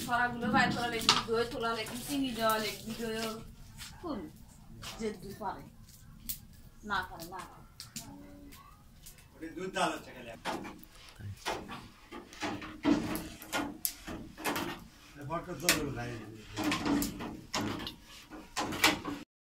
ছড়াগুলো বাইর করা লাগবে, দই তোলা লাগবে, চিনি দেওয়া লাগবে, দই ফুল যে দুধ পারে না পারে না দুধ ডাল হচ্ছে খালি ফটো চলো ভাই